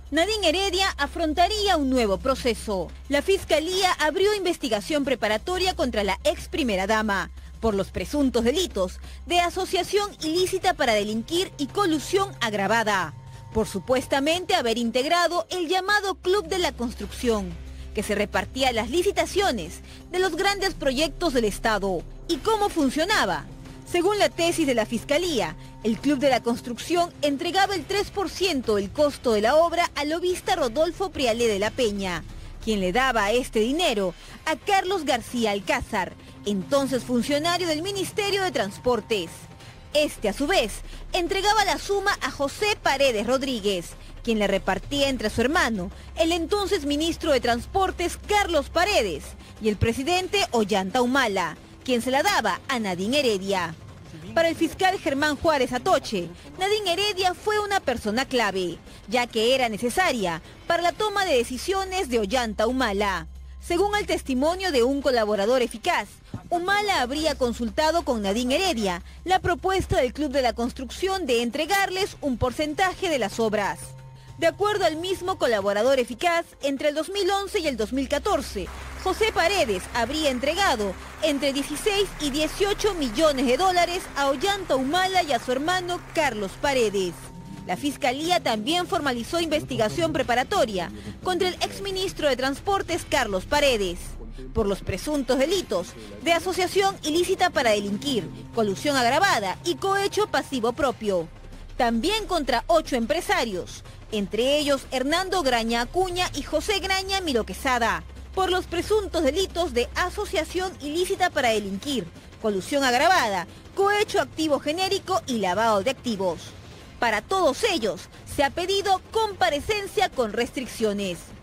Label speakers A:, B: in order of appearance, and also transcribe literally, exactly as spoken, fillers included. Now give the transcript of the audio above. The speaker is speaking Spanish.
A: Nadine Heredia afrontaría un nuevo proceso. La Fiscalía abrió investigación preparatoria contra la ex primera dama por los presuntos delitos de asociación ilícita para delinquir y colusión agravada, por supuestamente haber integrado el llamado Club de la Construcción, que se repartía las licitaciones de los grandes proyectos del Estado. ¿Y cómo funcionaba? Según la tesis de la Fiscalía, el Club de la Construcción entregaba el tres por ciento del costo de la obra al lobista Rodolfo Prialé de la Peña, quien le daba este dinero a Carlos García Alcázar, entonces funcionario del Ministerio de Transportes. Este, a su vez, entregaba la suma a José Paredes Rodríguez, quien le repartía entre su hermano, el entonces ministro de Transportes Carlos Paredes, y el presidente Ollanta Humala, quien se la daba a Nadine Heredia. Para el fiscal Germán Juárez Atoche, Nadine Heredia fue una persona clave, ya que era necesaria para la toma de decisiones de Ollanta Humala. Según el testimonio de un colaborador eficaz, Humala habría consultado con Nadine Heredia la propuesta del Club de la Construcción de entregarles un porcentaje de las obras. De acuerdo al mismo colaborador eficaz, entre el dos mil once y el dos mil catorce, José Paredes habría entregado entre dieciséis y dieciocho millones de dólares a Ollanta Humala y a su hermano Carlos Paredes. La Fiscalía también formalizó investigación preparatoria contra el exministro de Transportes Carlos Paredes por los presuntos delitos de asociación ilícita para delinquir, colusión agravada y cohecho pasivo propio. También contra ocho empresarios, entre ellos Hernando Graña Acuña y José Graña Miro Quesada, por los presuntos delitos de asociación ilícita para delinquir, colusión agravada, cohecho activo genérico y lavado de activos. Para todos ellos se ha pedido comparecencia con restricciones.